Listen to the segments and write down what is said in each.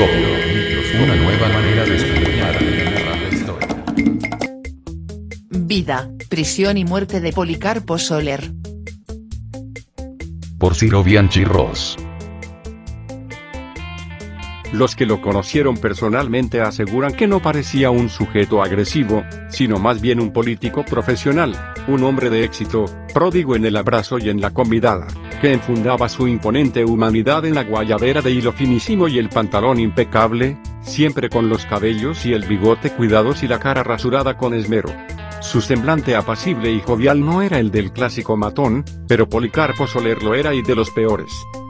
Microscopio, una nueva manera de escudriñar y narrar la historia. Vida, prisión y muerte de Policarpo Soler. Por Ciro Bianchi Ross. Los que lo conocieron personalmente aseguran que no parecía un sujeto agresivo, sino más bien un político profesional, un hombre de éxito, pródigo en el abrazo y en la convidada, que enfundaba su imponente humanidad en la guayabera de hilo finísimo y el pantalón impecable, siempre con los cabellos y el bigote cuidados y la cara rasurada con esmero. Su semblante apacible y jovial no era el del clásico matón, pero Policarpo Soler lo era y de los peores.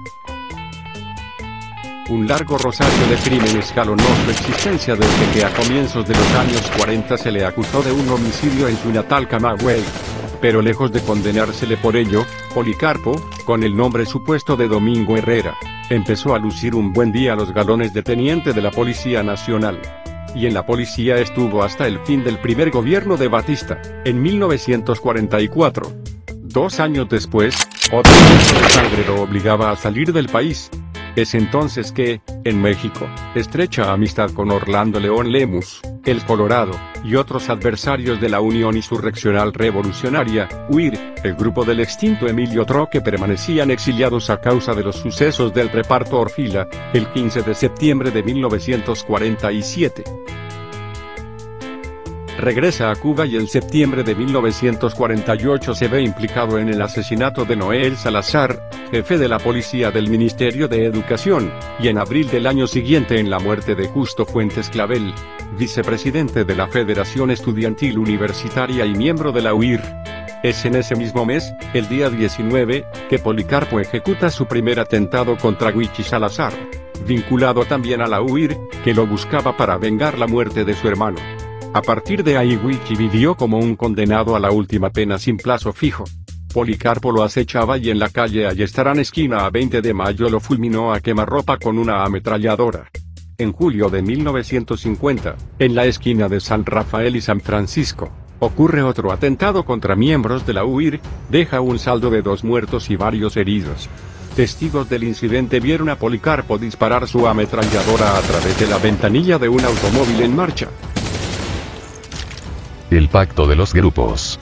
Un largo rosario de crímenes escalonó su existencia desde que a comienzos de los años 40 se le acusó de un homicidio en su natal Camagüey. Pero lejos de condenársele por ello, Policarpo, con el nombre supuesto de Domingo Herrera, empezó a lucir un buen día los galones de teniente de la Policía Nacional. Y en la policía estuvo hasta el fin del primer gobierno de Batista, en 1944. 2 años después, otro caso de sangre lo obligaba a salir del país. Es entonces que, en México, estrecha amistad con Orlando León Lemus, el Colorado, y otros adversarios de la Unión Insurreccional Revolucionaria, UIR, el grupo del extinto Emilio Troque permanecían exiliados a causa de los sucesos del reparto Orfila, el 15 de septiembre de 1947. Regresa a Cuba y en septiembre de 1948 se ve implicado en el asesinato de Noel Salazar, jefe de la policía del Ministerio de Educación, y en abril del año siguiente en la muerte de Justo Fuentes Clavel, vicepresidente de la Federación Estudiantil Universitaria y miembro de la UIR. Es en ese mismo mes, el día 19, que Policarpo ejecuta su primer atentado contra Huichi Salazar, vinculado también a la UIR, que lo buscaba para vengar la muerte de su hermano. A partir de ahí Huichi vivió como un condenado a la última pena sin plazo fijo. Policarpo lo acechaba y en la calle Ayestarán esquina a 20 de mayo lo fulminó a quemarropa con una ametralladora. En julio de 1950, en la esquina de San Rafael y San Francisco, ocurre otro atentado contra miembros de la UIR, deja un saldo de 2 muertos y varios heridos. Testigos del incidente vieron a Policarpo disparar su ametralladora a través de la ventanilla de un automóvil en marcha. El pacto de los grupos.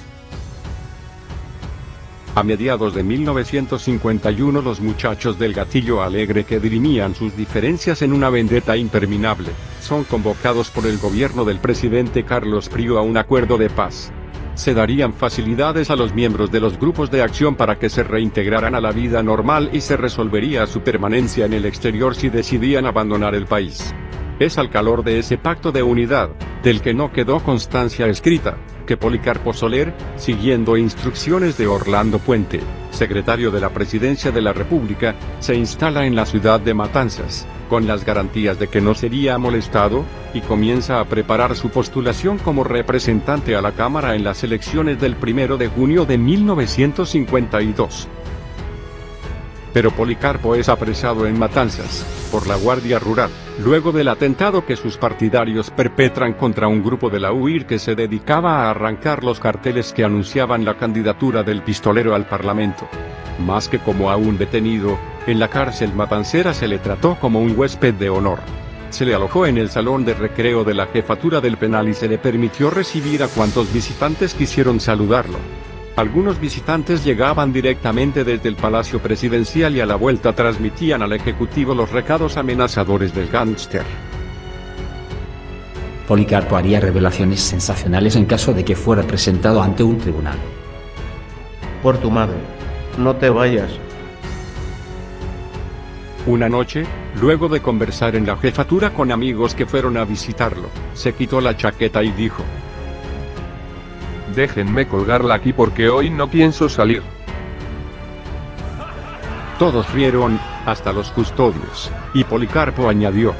A mediados de 1951 los muchachos del Gatillo Alegre que dirimían sus diferencias en una vendetta interminable, son convocados por el gobierno del presidente Carlos Prió a un acuerdo de paz. Se darían facilidades a los miembros de los grupos de acción para que se reintegraran a la vida normal y se resolvería su permanencia en el exterior si decidían abandonar el país. Es al calor de ese pacto de unidad, del que no quedó constancia escrita, que Policarpo Soler, siguiendo instrucciones de Orlando Puente, secretario de la Presidencia de la República, se instala en la ciudad de Matanzas, con las garantías de que no sería molestado, y comienza a preparar su postulación como representante a la Cámara en las elecciones del 1 de junio de 1952. Pero Policarpo es apresado en Matanzas, por la Guardia Rural, luego del atentado que sus partidarios perpetran contra un grupo de la UIR que se dedicaba a arrancar los carteles que anunciaban la candidatura del pistolero al Parlamento. Más que como a un detenido, en la cárcel matancera se le trató como un huésped de honor. Se le alojó en el salón de recreo de la jefatura del penal y se le permitió recibir a cuantos visitantes quisieron saludarlo. Algunos visitantes llegaban directamente desde el Palacio Presidencial y a la vuelta transmitían al Ejecutivo los recados amenazadores del gángster. Policarpo haría revelaciones sensacionales en caso de que fuera presentado ante un tribunal. Por tu madre, no te vayas. Una noche, luego de conversar en la jefatura con amigos que fueron a visitarlo, se quitó la chaqueta y dijo: déjenme colgarla aquí porque hoy no pienso salir. Todos rieron, hasta los custodios, y Policarpo añadió: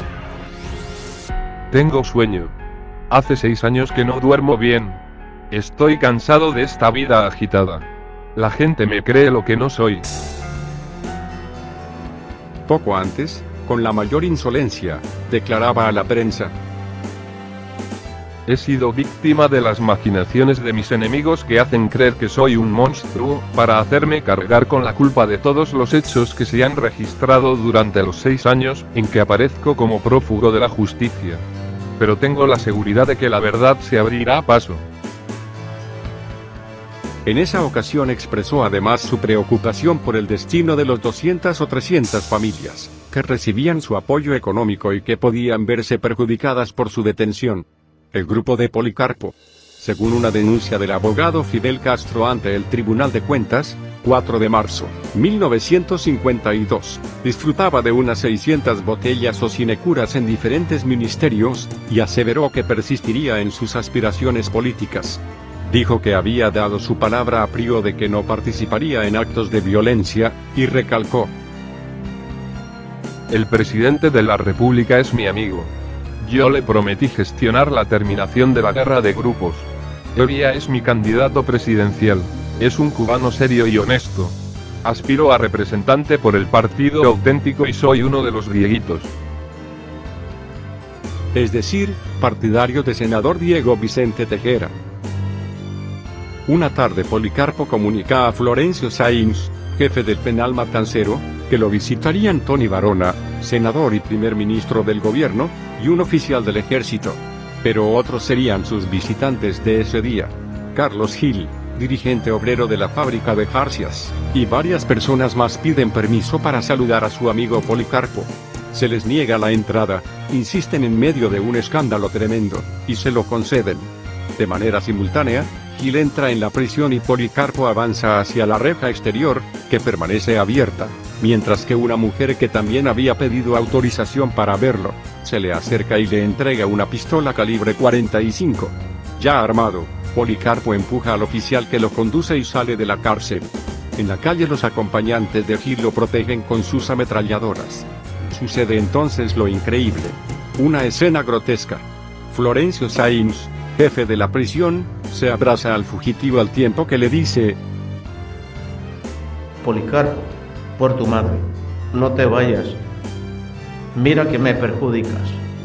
tengo sueño. Hace 6 años que no duermo bien. Estoy cansado de esta vida agitada. La gente me cree lo que no soy. Poco antes, con la mayor insolencia, declaraba a la prensa: He sido víctima de las maquinaciones de mis enemigos que hacen creer que soy un monstruo, para hacerme cargar con la culpa de todos los hechos que se han registrado durante los 6 años en que aparezco como prófugo de la justicia. Pero tengo la seguridad de que la verdad se abrirá paso. En esa ocasión expresó además su preocupación por el destino de los 200 o 300 familias, que recibían su apoyo económico y que podían verse perjudicadas por su detención. El grupo de Policarpo, según una denuncia del abogado Fidel Castro ante el Tribunal de Cuentas, 4 de marzo, 1952, disfrutaba de unas 600 botellas o sinecuras en diferentes ministerios, y aseveró que persistiría en sus aspiraciones políticas. Dijo que había dado su palabra a Prío de que no participaría en actos de violencia, y recalcó: el presidente de la República es mi amigo. Yo le prometí gestionar la terminación de la guerra de grupos. Evia es mi candidato presidencial. Es un cubano serio y honesto. Aspiro a representante por el Partido Auténtico y soy uno de los grieguitos. Es decir, partidario de senador Diego Vicente Tejera. Una tarde Policarpo comunica a Florencio Sáenz, jefe del penal Matancero, que lo visitarían Tony Varona, senador y primer ministro del gobierno, y un oficial del ejército. Pero otros serían sus visitantes de ese día: Carlos Gil, dirigente obrero de la fábrica de jarcias, y varias personas más piden permiso para saludar a su amigo Policarpo. Se les niega la entrada, insisten en medio de un escándalo tremendo, y se lo conceden. De manera simultánea, Gil entra en la prisión y Policarpo avanza hacia la reja exterior, que permanece abierta, mientras que una mujer que también había pedido autorización para verlo, se le acerca y le entrega una pistola calibre 45. Ya armado, Policarpo empuja al oficial que lo conduce y sale de la cárcel. En la calle los acompañantes de Gil lo protegen con sus ametralladoras. Sucede entonces lo increíble. Una escena grotesca. Florencio Sáenz, jefe de la prisión, se abraza al fugitivo al tiempo que le dice: Policarpo, por tu madre, no te vayas. Mira que me perjudicas.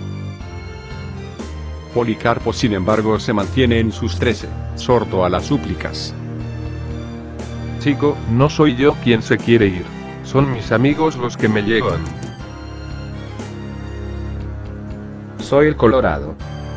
Policarpo, sin embargo, se mantiene en sus 13, sordo a las súplicas. Chico, no soy yo quien se quiere ir. Son mis amigos los que me llevan. Soy el Colorado.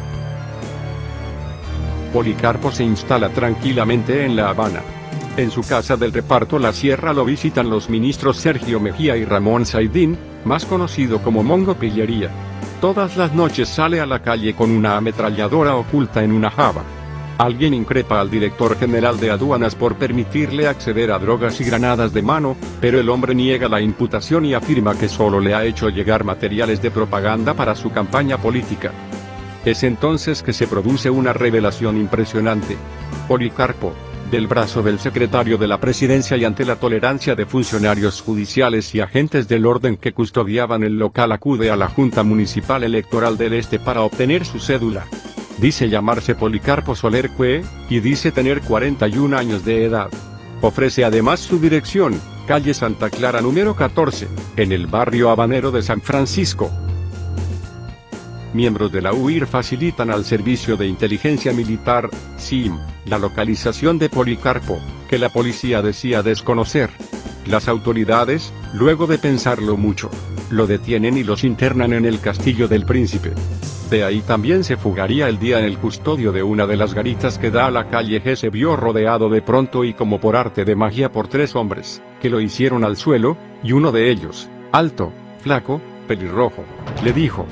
Policarpo se instala tranquilamente en La Habana. En su casa del reparto La Sierra lo visitan los ministros Sergio Mejía y Ramón Saidín, más conocido como Mongo Pillería. Todas las noches sale a la calle con una ametralladora oculta en una jaba. Alguien increpa al director general de aduanas por permitirle acceder a drogas y granadas de mano, pero el hombre niega la imputación y afirma que solo le ha hecho llegar materiales de propaganda para su campaña política. Es entonces que se produce una revelación impresionante. Policarpo, del brazo del secretario de la presidencia y ante la tolerancia de funcionarios judiciales y agentes del orden que custodiaban el local, acude a la Junta Municipal Electoral del Este para obtener su cédula. Dice llamarse Policarpo Soler Cue, y dice tener 41 años de edad. Ofrece además su dirección, calle Santa Clara número 14, en el barrio habanero de San Francisco. Miembros de la UIR facilitan al Servicio de Inteligencia Militar, SIM, la localización de Policarpo, que la policía decía desconocer. Las autoridades, luego de pensarlo mucho, lo detienen y los internan en el Castillo del Príncipe. De ahí también se fugaría el día en el custodio de una de las garitas que da a la calle G. Se vio rodeado de pronto y como por arte de magia por 3 hombres, que lo hicieron al suelo, y uno de ellos, alto, flaco, pelirrojo, le dijo: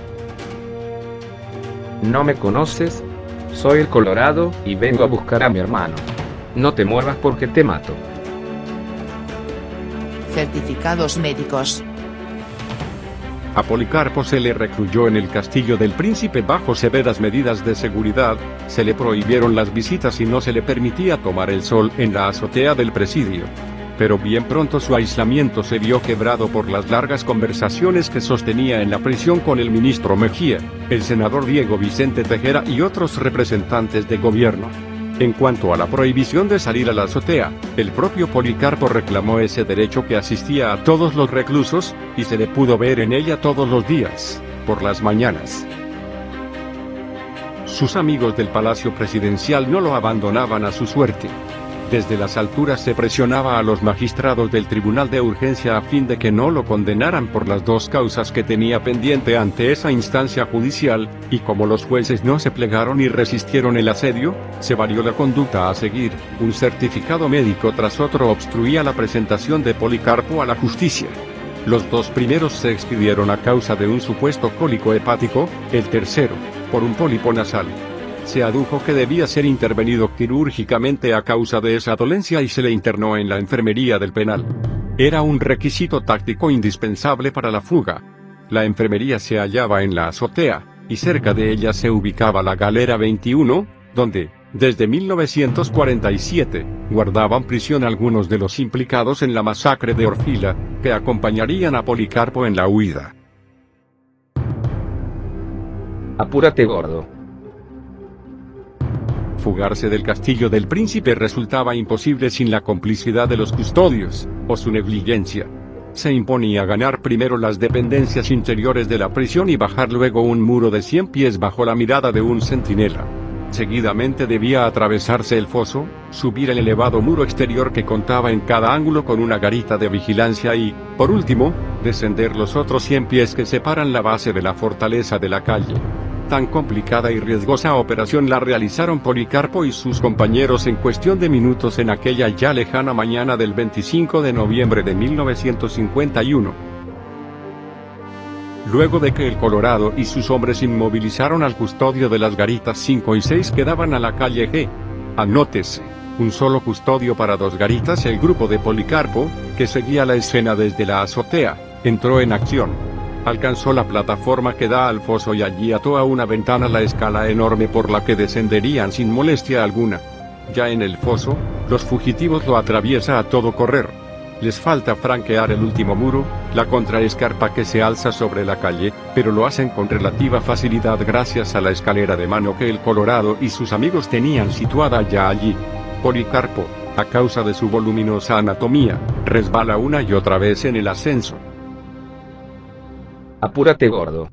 ¿No me conoces? Soy el Colorado, y vengo a buscar a mi hermano. No te muevas porque te mato. Certificados médicos. A Policarpo se le recluyó en el Castillo del Príncipe bajo severas medidas de seguridad, se le prohibieron las visitas y no se le permitía tomar el sol en la azotea del presidio. Pero bien pronto su aislamiento se vio quebrado por las largas conversaciones que sostenía en la prisión con el ministro Mejía, el senador Diego Vicente Tejera y otros representantes de gobierno. En cuanto a la prohibición de salir a la azotea, el propio Policarpo reclamó ese derecho que asistía a todos los reclusos, y se le pudo ver en ella todos los días, por las mañanas. Sus amigos del Palacio Presidencial no lo abandonaban a su suerte. Desde las alturas se presionaba a los magistrados del Tribunal de Urgencia a fin de que no lo condenaran por las dos causas que tenía pendiente ante esa instancia judicial, y como los jueces no se plegaron y resistieron el asedio, se varió la conducta a seguir. Un certificado médico tras otro obstruía la presentación de Policarpo a la justicia. Los dos primeros se expidieron a causa de un supuesto cólico hepático, el tercero, por un pólipo nasal. Se adujo que debía ser intervenido quirúrgicamente a causa de esa dolencia y se le internó en la enfermería del penal. Era un requisito táctico indispensable para la fuga. La enfermería se hallaba en la azotea, y cerca de ella se ubicaba la Galera 21, donde, desde 1947, guardaban prisión algunos de los implicados en la masacre de Orfila, que acompañarían a Policarpo en la huida. Apúrate, gordo. Fugarse del castillo del príncipe resultaba imposible sin la complicidad de los custodios, o su negligencia. Se imponía ganar primero las dependencias interiores de la prisión y bajar luego un muro de 100 pies bajo la mirada de un centinela. Seguidamente debía atravesarse el foso, subir el elevado muro exterior que contaba en cada ángulo con una garita de vigilancia y, por último, descender los otros 100 pies que separan la base de la fortaleza de la calle. Tan complicada y riesgosa operación la realizaron Policarpo y sus compañeros en cuestión de minutos en aquella ya lejana mañana del 25 de noviembre de 1951. Luego de que el Colorado y sus hombres inmovilizaron al custodio de las garitas 5 y 6 que daban a la calle G. Anótese, un solo custodio para 2 garitas. El grupo de Policarpo, que seguía la escena desde la azotea, entró en acción. Alcanzó la plataforma que da al foso y allí ató a una ventana la escala enorme por la que descenderían sin molestia alguna. Ya en el foso, los fugitivos lo atraviesan a todo correr. Les falta franquear el último muro, la contraescarpa que se alza sobre la calle, pero lo hacen con relativa facilidad gracias a la escalera de mano que el Colorado y sus amigos tenían situada ya allí. Policarpo, a causa de su voluminosa anatomía, resbala una y otra vez en el ascenso. Apúrate, gordo.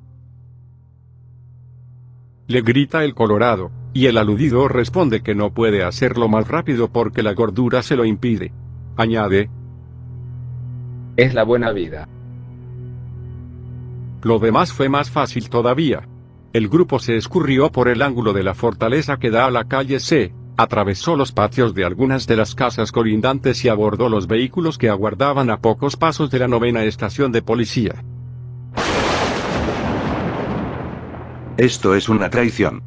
Le grita el Colorado, y el aludido responde que no puede hacerlo más rápido porque la gordura se lo impide. Añade: es la buena vida. Lo demás fue más fácil todavía. El grupo se escurrió por el ángulo de la fortaleza que da a la calle C, atravesó los patios de algunas de las casas colindantes y abordó los vehículos que aguardaban a pocos pasos de la 9ª estación de policía. Esto es una traición.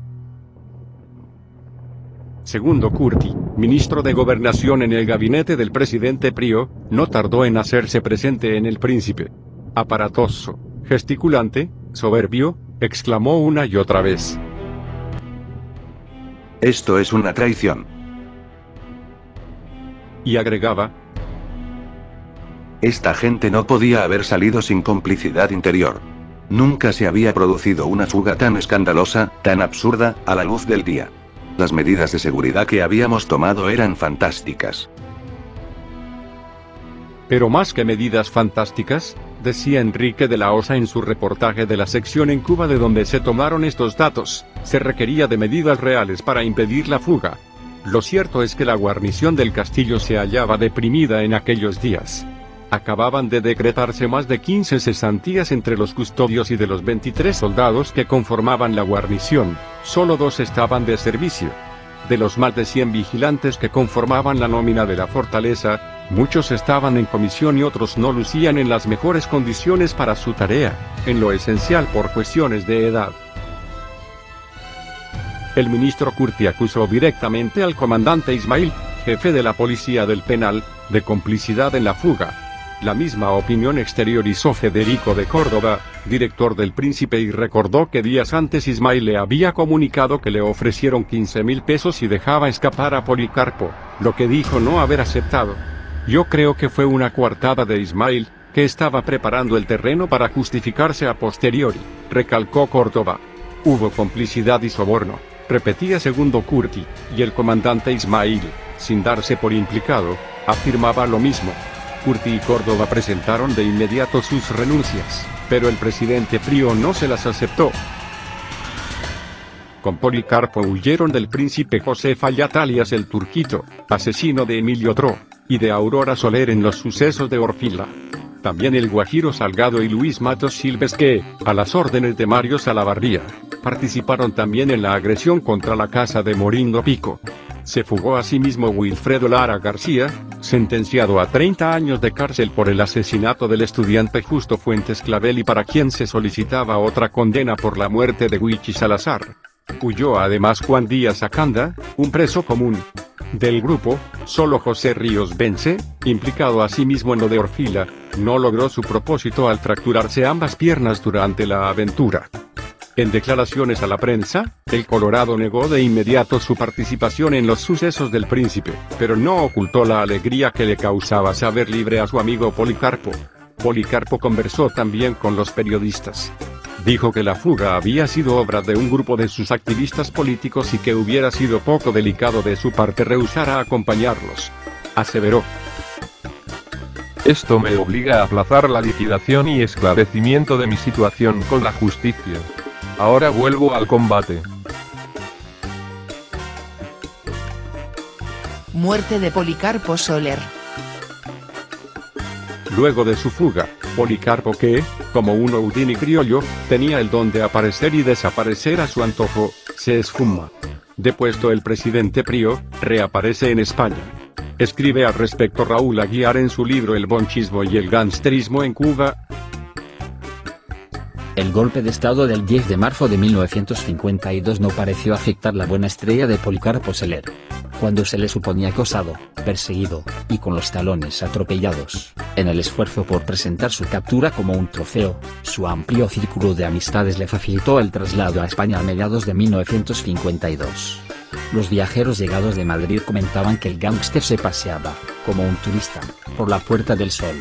Segundo Curti, ministro de Gobernación en el gabinete del presidente Prio, no tardó en hacerse presente en el príncipe. Aparatoso, gesticulante, soberbio, exclamó una y otra vez: Esto es una traición. Y agregaba: esta gente no podía haber salido sin complicidad interior. Nunca se había producido una fuga tan escandalosa, tan absurda, a la luz del día. Las medidas de seguridad que habíamos tomado eran fantásticas. Pero más que medidas fantásticas, decía Enrique de la Osa en su reportaje de la sección en Cuba de donde se tomaron estos datos, se requería de medidas reales para impedir la fuga. Lo cierto es que la guarnición del castillo se hallaba deprimida en aquellos días. Acababan de decretarse más de 15 cesantías entre los custodios y de los 23 soldados que conformaban la guarnición, solo 2 estaban de servicio. De los más de 100 vigilantes que conformaban la nómina de la fortaleza, muchos estaban en comisión y otros no lucían en las mejores condiciones para su tarea, en lo esencial por cuestiones de edad. El ministro Curti acusó directamente al comandante Ismail, jefe de la policía del penal, de complicidad en la fuga. La misma opinión exteriorizó Federico de Córdoba, director del Príncipe, y recordó que días antes Ismail le había comunicado que le ofrecieron 15.000 pesos y dejaba escapar a Policarpo, lo que dijo no haber aceptado. Yo creo que fue una coartada de Ismail, que estaba preparando el terreno para justificarse a posteriori, recalcó Córdoba. Hubo complicidad y soborno, repetía segundo Curti, y el comandante Ismail, sin darse por implicado, afirmaba lo mismo. Curti y Córdoba presentaron de inmediato sus renuncias, pero el presidente Prio no se las aceptó. con Policarpo huyeron del príncipe José Fallat alias el Turquito, asesino de Emilio Tro, y de Aurora Soler en los sucesos de Orfila. También el Guajiro Salgado y Luis Matos Silves que, a las órdenes de Mario Salavarría, participaron también en la agresión contra la casa de Morindo Pico. Se fugó asimismo Wilfredo Lara García, sentenciado a 30 años de cárcel por el asesinato del estudiante Justo Fuentes Clavel y para quien se solicitaba otra condena por la muerte de Huichi Salazar. Huyó además Juan Díaz Acanda, un preso común del grupo. Solo José Ríos Vence, implicado asimismo en lo de Orfila, no logró su propósito al fracturarse ambas piernas durante la aventura. En declaraciones a la prensa, el Colorado negó de inmediato su participación en los sucesos del príncipe, pero no ocultó la alegría que le causaba saber libre a su amigo Policarpo. Policarpo conversó también con los periodistas. Dijo que la fuga había sido obra de un grupo de sus activistas políticos y que hubiera sido poco delicado de su parte rehusar a acompañarlos. Aseveró: esto me obliga a aplazar la liquidación y esclarecimiento de mi situación con la justicia. Ahora vuelvo al combate. Muerte de Policarpo Soler. Luego de su fuga, Policarpo que, como un Houdini criollo, tenía el don de aparecer y desaparecer a su antojo, se esfuma. Depuesto el presidente Prío, reaparece en España. Escribe al respecto Raúl Aguiar en su libro El bonchismo y el gangsterismo en Cuba. El golpe de estado del 10 de marzo de 1952 no pareció afectar la buena estrella de Policarpo Soler. Cuando se le suponía acosado, perseguido, y con los talones atropellados, en el esfuerzo por presentar su captura como un trofeo, su amplio círculo de amistades le facilitó el traslado a España a mediados de 1952. Los viajeros llegados de Madrid comentaban que el gángster se paseaba, como un turista, por la Puerta del Sol.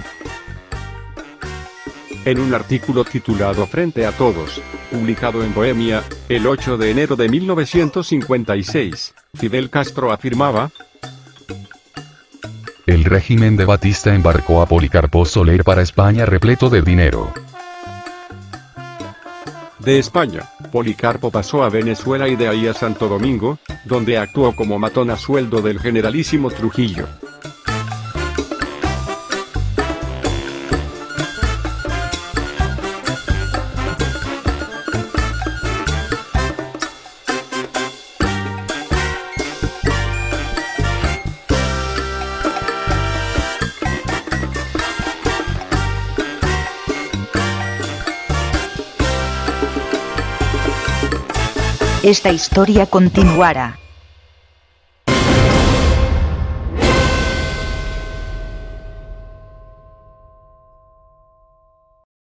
En un artículo titulado Frente a Todos, publicado en Bohemia, el 8 de enero de 1956, Fidel Castro afirmaba: el régimen de Batista embarcó a Policarpo Soler para España repleto de dinero. De España, Policarpo pasó a Venezuela y de ahí a Santo Domingo, donde actuó como matón a sueldo del generalísimo Trujillo. Esta historia continuará.